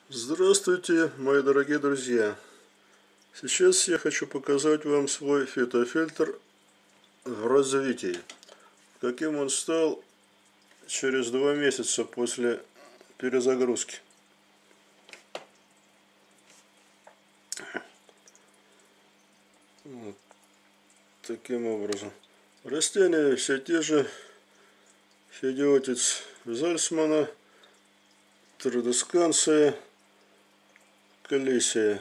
Здравствуйте, мои дорогие друзья! Сейчас я хочу показать вам свой фитофильтр в развитии. Каким он стал через 2 месяца после перезагрузки. Вот таким образом. Растения все те же. Фидиотис зальцмана, традесканция, колесия.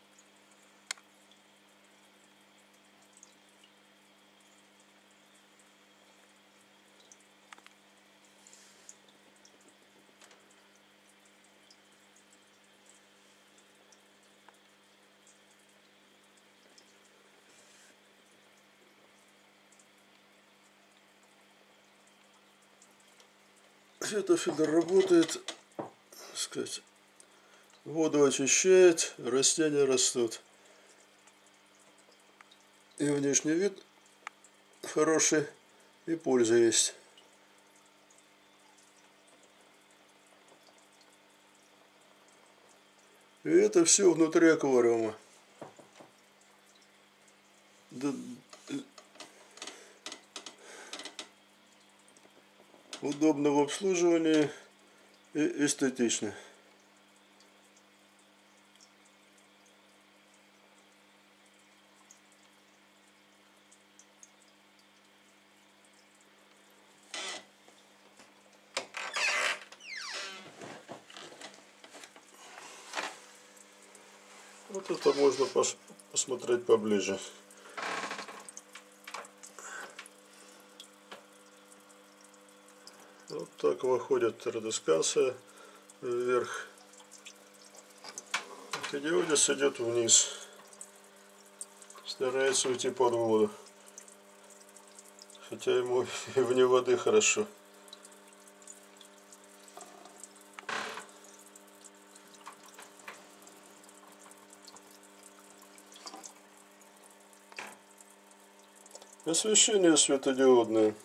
Фитофильтр работает, так сказать, воду очищает, растения растут. И внешний вид хороший, и польза есть. И это все внутри аквариума. Удобно в обслуживании и эстетично. Вот это можно посмотреть поближе. Вот так выходит традесканция вверх. Фидиотис идет вниз. Старается уйти под воду. Хотя ему и вне воды хорошо. Освещение светодиодное.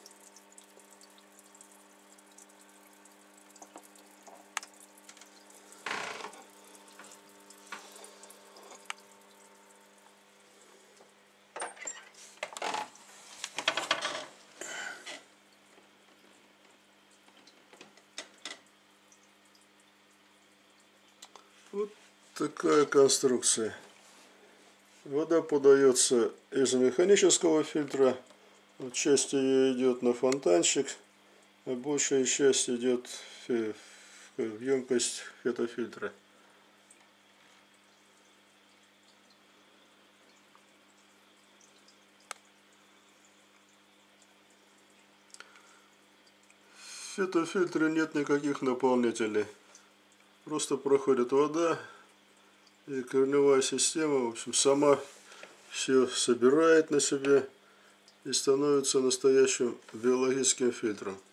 Вот такая конструкция. Вода подается из механического фильтра. Вот часть ее идет на фонтанчик, а большая часть идет в емкость фитофильтра. В фитофильтре нет никаких наполнителей. Просто проходит вода, и корневая система, в общем, сама все собирает на себе и становится настоящим биологическим фильтром.